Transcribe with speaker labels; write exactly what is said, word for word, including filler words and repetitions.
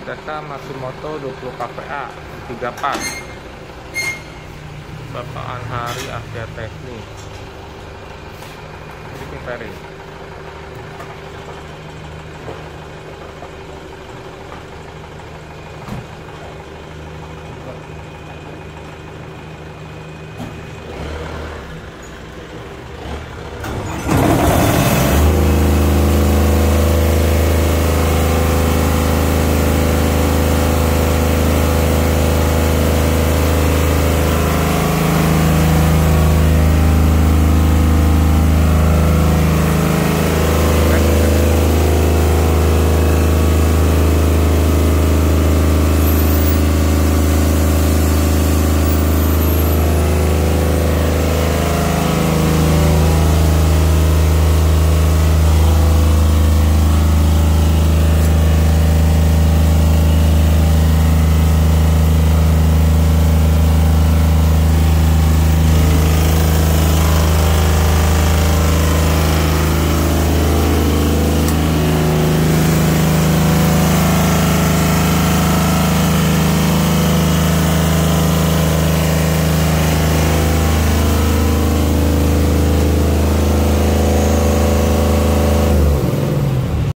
Speaker 1: Data Matsumoto dua puluh K V A tiga part. Bapak Anhari Asia Teknik. Ini Ferry.